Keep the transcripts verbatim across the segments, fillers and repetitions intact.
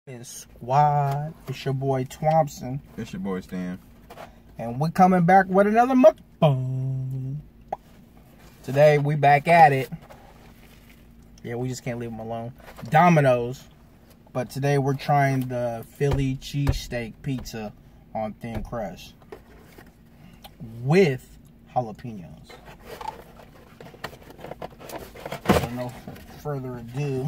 It's Squad. It's your boy Thompson. It's your boy Stan. And we're coming back with another mukbang. Today we back at it. Yeah, we just can't leave them alone. Domino's. But today we're trying the Philly cheesesteak pizza on thin crust with jalapenos. So no further ado.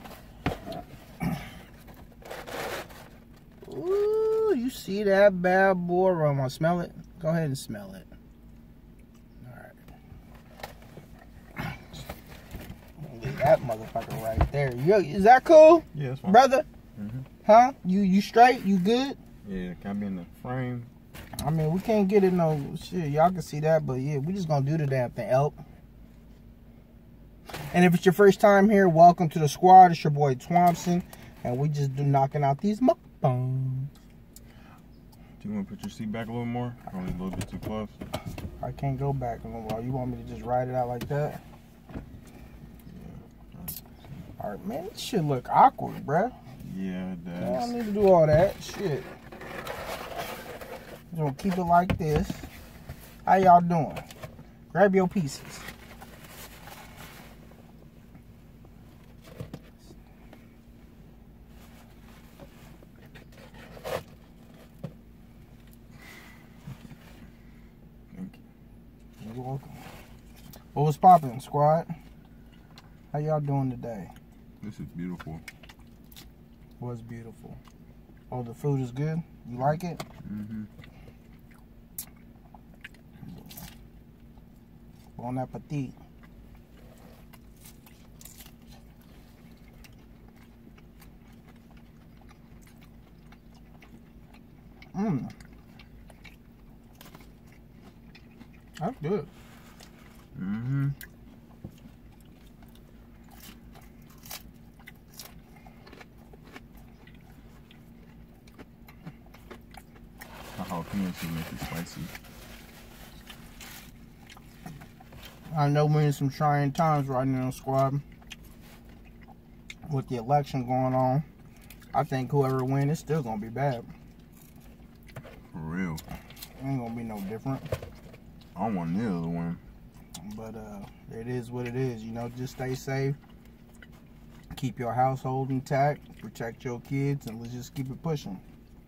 Ooh, you see that bad boy aroma? Smell it? Go ahead and smell it. Alright. Leave that motherfucker right there. Yo, is that cool? Yeah, that's fine. Brother? Mm-hmm. Huh? You you straight? You good? Yeah, can I be in the frame? I mean, we can't get it no shit. Y'all can see that, but yeah, we just gonna do the damn thing. Help. And if it's your first time here, welcome to the squad. It's your boy Thompson, and we just do knocking out these mukbangs. Do you want to put your seat back a little more? Probably a little bit too close. I can't go back in a while. You want me to just ride it out like that? Yeah. All right, man. This shit look awkward, bruh. Yeah, it does. I don't need to do all that shit. Just gonna keep it like this. How y'all doing? Grab your pieces. Thank you. You're welcome. What was poppin', squad? How y'all doing today? This is beautiful. Was beautiful. Oh, the food is good? You like it? Mm-hmm. Bon appetit. Mmm. That's good. Mm-hmm. The jalapenos should make it spicy. I know we're in some trying times right now, squad. With the election going on, I think whoever wins is still gonna be bad. For real. It ain't gonna be no different. I don't want neither to win. But uh, it is what it is. You know, just stay safe. Keep your household intact. Protect your kids, and let's just keep it pushing.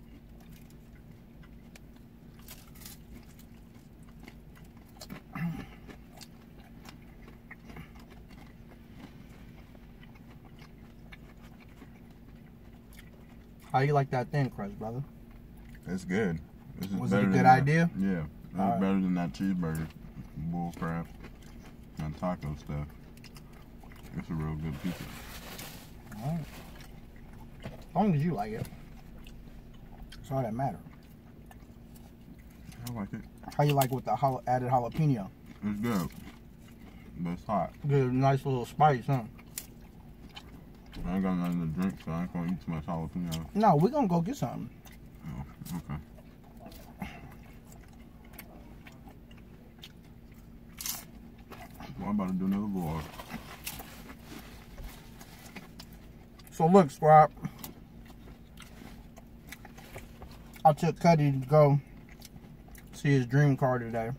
How you like that thin crust, brother? It's good. This is Was it better a than good that. idea? Yeah. It's All right. better than that cheeseburger. Bull crap. And taco stuff. It's a real good pizza. All right. As long as you like it. That's all that matters. I like it. How you like it with the jala added jalapeno? It's good. But it's hot. Good, nice little spice, huh? I ain't got nothing to drink, so I ain't gonna eat too much jalapeno. No, we're gonna go get something. Oh, okay. Well, I'm about to do another vlog. So look, squad. I took Cuddy to go see his dream car today.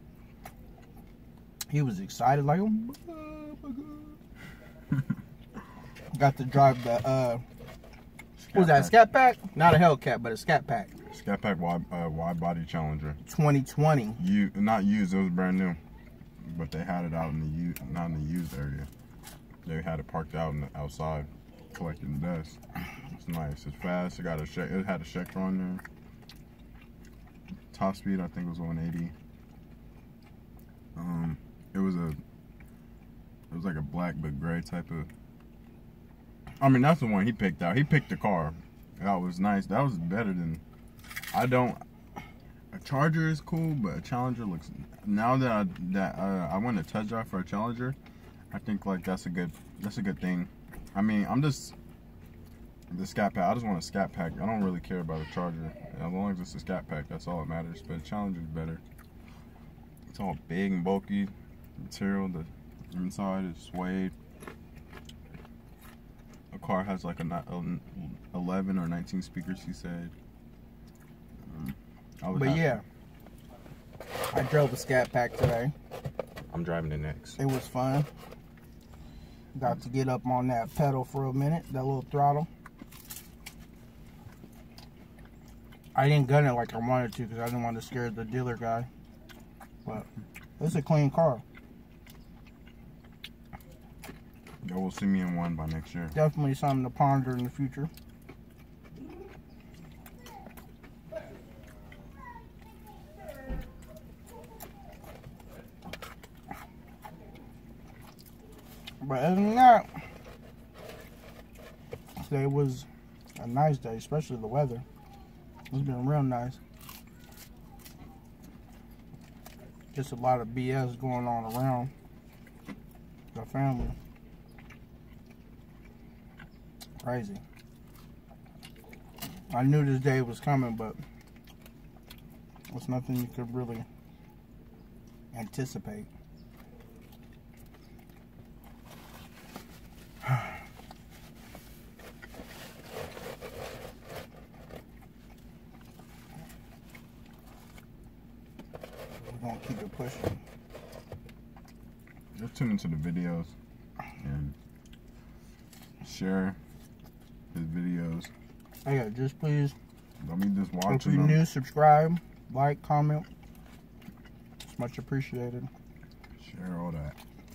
He was excited, like, oh my God, oh my God. Got to drive the, uh, what was that, Scat Pack? Not a Hellcat, but a Scat Pack. Scat Pack wide, uh, wide body Challenger. twenty twenty. You not used, it was brand new. But they had it out in the used, not in the used area. They had it parked out in the outside, collecting dust. It's nice. It's fast. It got a check. It had a checker on there. Top speed, I think, was one eighty. Um, it was a, it was like a black but gray type of. I mean, that's the one he picked out. He picked the car. That was nice. That was better than. I don't. A Charger is cool, but a Challenger looks. Now that I, that uh, I went to test drive for a Challenger, I think like that's a good that's a good thing. I mean, I'm just the Scat Pack. I just want a Scat Pack. I don't really care about a Charger. As long as it's a Scat Pack, that's all that matters. But a Challenger's better. It's all big and bulky material. The inside is suede. car has like a, a eleven or nineteen speakers, he said. Um, I would But have yeah, I drove a Scat Pack today. I'm driving it next. It was fun. Got to get up on that pedal for a minute, that little throttle. I didn't gun it like I wanted to because I didn't want to scare the dealer guy. But it's a clean car. Y'all will see me in one by next year. Definitely something to ponder in the future. But other than that, today was a nice day, especially the weather. It's been real nice. Just a lot of B S going on around the family. Crazy. I knew this day was coming, but it's nothing you could really anticipate. We're gonna keep it pushing. Just tune into the videos and share his videos. Oh yeah, just please, Don't be just if watching you're them. new, subscribe, like, comment. It's much appreciated. Share all that.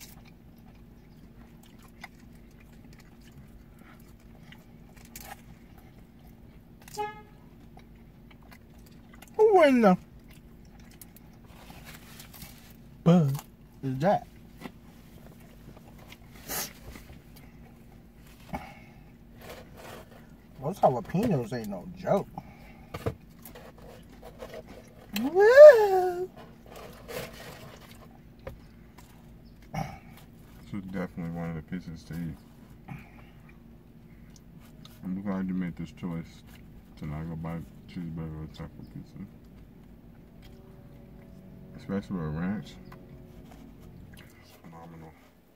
Who in the bud is that? Those jalapenos ain't no joke. Woo! This was definitely one of the pieces to eat. I'm glad you made this choice to not go buy cheeseburger or taco pizza. Especially with ranch. It's phenomenal.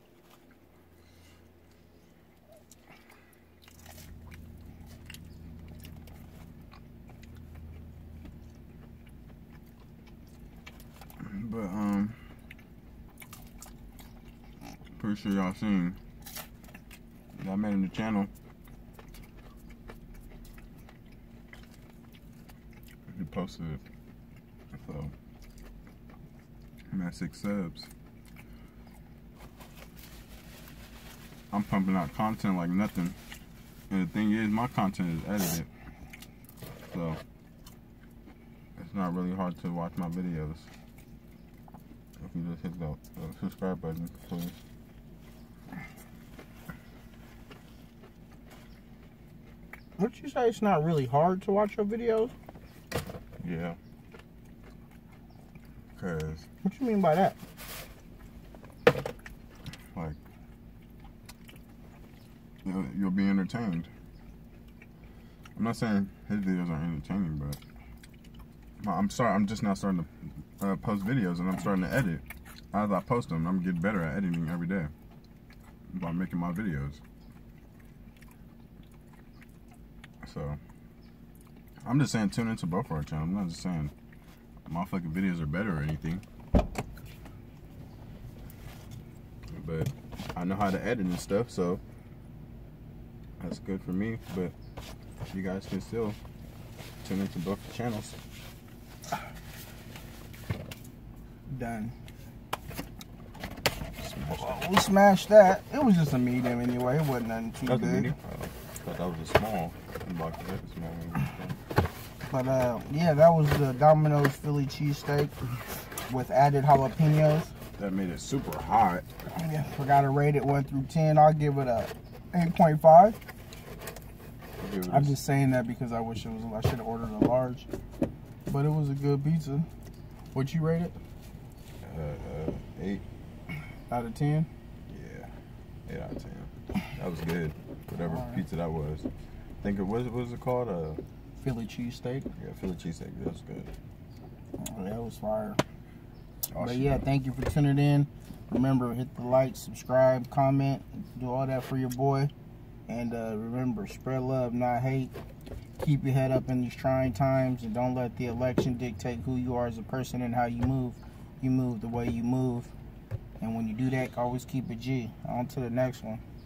But um pretty sure y'all seen that I made a new channel. He posted it. So I'm at six subs. I'm pumping out content like nothing. And the thing is, my content is edited. So it's not really hard to watch my videos. If you just hit the uh, subscribe button, please. Would you say it's not really hard to watch your videos? Yeah. Cause What you mean by that? like you'll, you'll be entertained. I'm not saying his videos aren't entertaining, but I'm sorry. I'm just now starting to uh, post videos, and I'm starting to edit. As I post them, I'm getting better at editing every day by making my videos. So I'm just saying, tune into both our channels. I'm not just saying my fucking videos are better or anything. But I know how to edit and stuff, so that's good for me. But you guys can still tune into both the channels. Done. Well, we smashed that. It was just a medium anyway. It wasn't nothing too That was a big. medium? I thought that was a small box. That was small one. But uh, yeah, that was the Domino's Philly cheesesteak with added jalapenos. That made it super hot. Yeah, forgot to rate it one through ten. I'll give it a eight point five. I'm just saying that because I wish it was. I should have ordered a large, but it was a good pizza. What you rate it? Uh, uh, eight. Out of ten? Yeah, eight out of ten. That was good. Whatever All right. pizza that was. I think it was. What was it called? Uh, Philly cheesesteak. yeah, Philly cheesesteak. That was good. Oh, that was fire. Oh, But shit. yeah, thank you for tuning in. Remember, hit the like, subscribe, comment, do all that for your boy. And uh, remember, spread love, not hate. Keep your head up in these trying times, and don't let the election dictate who you are as a person and how you move. You move the way you move. And when you do that, always keep it G. On to the next one.